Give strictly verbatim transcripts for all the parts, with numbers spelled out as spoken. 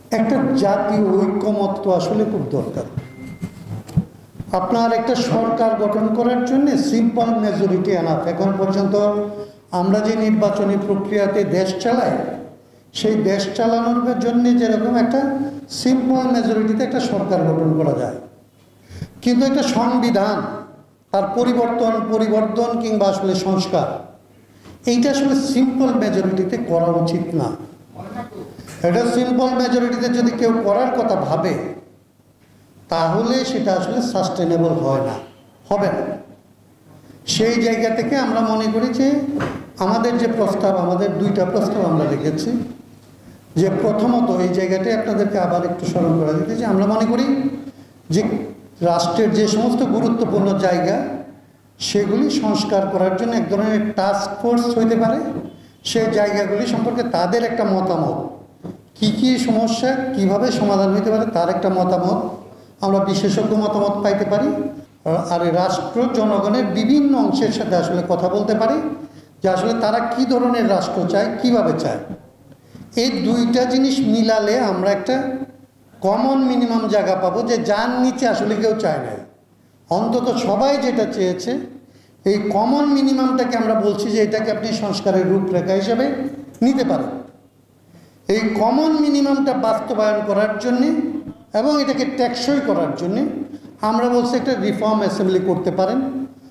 একটা জাতীয় ঐক্যমত্য আসলে খুব দরকার। আপনার একটা সরকার গঠন করার জন্য সিম্পল মেজরিটি এনাফ। এখন পর্যন্ত আমরা যে নির্বাচনী প্রক্রিয়াতে দেশ চালাই, সেই দেশ চালানোর জন্য যেরকম একটা সিম্পল মেজরিটিতে একটা সরকার গঠন করা যায়, কিন্তু একটা সংবিধান তার পরিবর্তন পরিবর্তন কিংবা আসলে সংস্কার, এইটা আসলে সিম্পল মেজরিটিতে করা উচিত না। এটা সিম্পল মেজরিটিতে যদি কেউ করার কথা ভাবে, তাহলে সেটা আসলে সাস্টেনেবল হয় না, হবে না। সেই জায়গা থেকে আমরা মনে করি যে আমাদের যে প্রস্তাব, আমাদের দুইটা প্রস্তাব আমরা রেখেছি, যে প্রথমত এই জায়গাটায় আপনাদেরকে আবার একটু স্মরণ করা যেতে, যে আমরা মনে করি যে রাষ্ট্রের যে সমস্ত গুরুত্বপূর্ণ জায়গা, সেগুলি সংস্কার করার জন্য এক ধরনের টাস্ক ফোর্স হইতে পারে। সেই জায়গাগুলি সম্পর্কে তাদের একটা মতামত, কি কি সমস্যা কিভাবে সমাধান হইতে পারে তার একটা মতামত আমরা বিশেষজ্ঞ মতামত পাইতে পারি। আর রাষ্ট্র জনগণের বিভিন্ন অংশের সাথে আসলে কথা বলতে পারি যে আসলে তারা কি ধরনের রাষ্ট্র চায়, কিভাবে চায়। এই দুইটা জিনিস মিলালে আমরা একটা কমন মিনিমাম জায়গা পাবো, যে যার নিচে আসলে কেউ চায় না। অন্তত সবাই যেটা চেয়েছে, এই কমন মিনিমামটাকে আমরা বলছি যে এটাকে আপনি সংস্কারের রূপরেখা হিসেবে নিতে পারেন। এই কমন মিনিমামটা বাস্তবায়ন করার জন্যে এবং এটাকে টেকসই করার জন্যে আমরা বলছি একটা রিফর্ম অ্যাসেম্বলি করতে পারেন।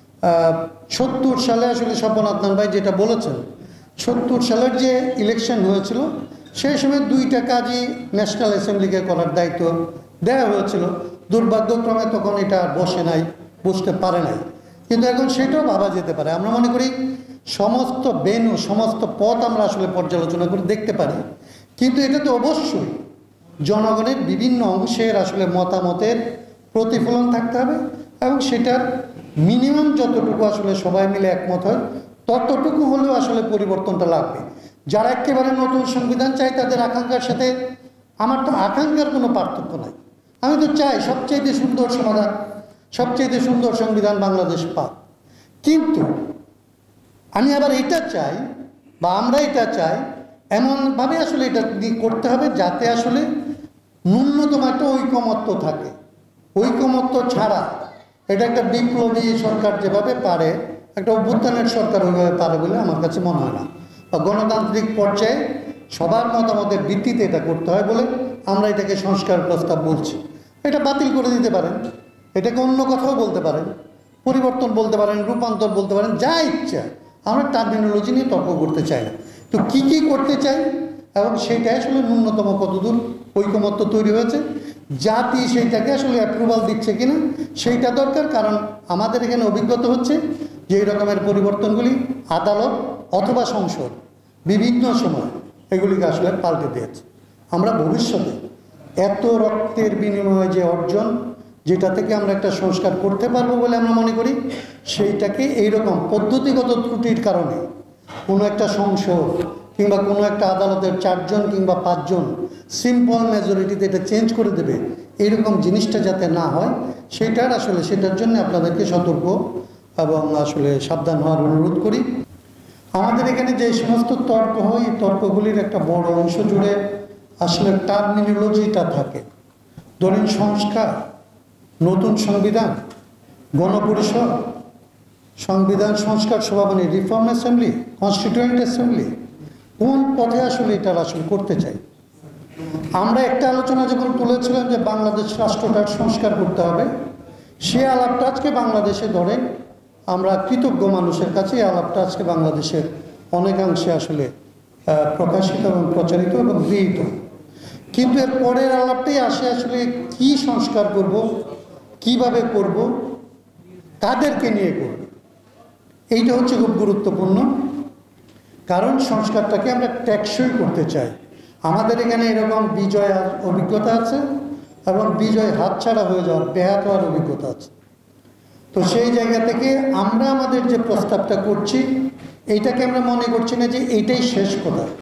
সত্তর সালে আসলে স্বপন আদনান ভাই যেটা বলেছেন, সত্তর সালের যে ইলেকশন হয়েছিল সেই সময় দুইটা কাজই ন্যাশনাল অ্যাসেম্বলিকে করার দায়িত্ব দেওয়া হয়েছিল। দুর্ভাগ্যক্রমে তখন এটা বসে নাই, বসতে পারে নাই, কিন্তু এখন সেটাও ভাবা যেতে পারে। আমরা মনে করি সমস্ত বেনু, সমস্ত পথ আমরা আসলে পর্যালোচনা করে দেখতে পারি, কিন্তু এটা তো অবশ্যই জনগণের বিভিন্ন অংশের আসলে মতামতের প্রতিফলন থাকতে হবে এবং সেটার মিনিমাম যতটুকু আসলে সবাই মিলে একমত হয় ততটুকু হলেও আসলে পরিবর্তনটা লাগবে। যারা একেবারে নতুন সংবিধান চায় তাদের আকাঙ্ক্ষার সাথে আমার তো আকাঙ্ক্ষার কোনো পার্থক্য নাই। আমি তো চাই সবচেয়ে সুন্দর সমাধান, সবচেয়ে সুন্দর সংবিধান বাংলাদেশ পাক, কিন্তু আমি আবার এটা চাই বা আমরা এটা চাই এমনভাবে আসলে এটা করতে হবে যাতে আসলে ন্যূনতম একটা ঐকমত্য থাকে। ঐকমত্য ছাড়া এটা একটা বিপ্লবী সরকার যেভাবে পারে, একটা অভ্যুত্থানের সরকার ওইভাবে পারে বলে আমার কাছে মনে হয় না। বা গণতান্ত্রিক পর্যায়ে সবার মতামতের ভিত্তিতে এটা করতে হয় বলে আমরা এটাকে সংস্কার প্রস্তাব বলছি। এটা বাতিল করে দিতে পারেন, এটাকে অন্য কথাও বলতে পারেন, পরিবর্তন বলতে পারেন, রূপান্তর বলতে পারেন, যা ইচ্ছা। আমরা টার্মিনোলজি নিয়ে তর্ক করতে চাই না, তো কী কী করতে চাই এবং সেইটাই আসলে ন্যূনতম কতদূর ঐকমত্য তৈরি হয়েছে, জাতি সেইটাকে আসলে অ্যাপ্রুভাল দিচ্ছে কিনা সেইটা দরকার। কারণ আমাদের এখানে অভিজ্ঞতা হচ্ছে যে এই রকমের পরিবর্তনগুলি আদালত অথবা সংসদ বিভিন্ন সময় এগুলিকে আসলে পাল্টে দিয়েছে। আমরা ভবিষ্যতে এত রক্তের বিনিময়ে যে অর্জন, যেটা থেকে আমরা একটা সংস্কার করতে পারবো বলে আমরা মনে করি, সেইটাকে এইরকম পদ্ধতিগত ত্রুটির কারণে কোনো একটা সংসদ কিংবা কোনো একটা আদালতের চারজন কিংবা পাঁচজন সিম্পল মেজরিটিতে এটা চেঞ্জ করে দেবে, এইরকম জিনিসটা যাতে না হয় সেটার আসলে সেটার জন্য আপনাদেরকে সতর্ক এবং আসলে সাবধান হওয়ার অনুরোধ করি। আমাদের এখানে যে সমস্ত তর্ক হয়, এই তর্কগুলির একটা বড় অংশ জুড়ে আসলে টার্মিনোলজিটা থাকে। ধরেন সংস্কার, নতুন সংবিধান, গণপরিষদ, সংবিধান সংস্কার সভা মানে রিফর্ম অ্যাসেম্বলি, কনস্টিটিউয়েন্ট অ্যাসেম্বলি, কোন পথে আসলে এটা আসলে করতে চাই। আমরা একটা আলোচনা যখন তুলেছিলাম যে বাংলাদেশ রাষ্ট্রটার সংস্কার করতে হবে, সে আলাপটা আজকে বাংলাদেশে ধরেন আমরা কৃতজ্ঞ মানুষের কাছে এই আলাপটা আজকে বাংলাদেশের অনেকাংশে আসলে প্রকাশিত এবং প্রচারিত এবং গৃহীত। কিন্তু এর পরের আলাপটাই আসে আসলে কি সংস্কার করব, কিভাবে করব, কাদেরকে নিয়ে করব। এইটা হচ্ছে খুব গুরুত্বপূর্ণ, কারণ সংস্কারটাকে আমরা টেকসই করতে চাই। আমাদের এখানে এরকম বিজয় অভিজ্ঞতা আছে এবং বিজয় হাতছাড়া হয়ে যাওয়ার, ব্যাহত হওয়ার অভিজ্ঞতা আছে। তো সেই জায়গা থেকে আমরা আমাদের যে প্রস্তাবটা করছি, এইটাকে আমরা মনে করছি না যে এইটাই শেষ কথা।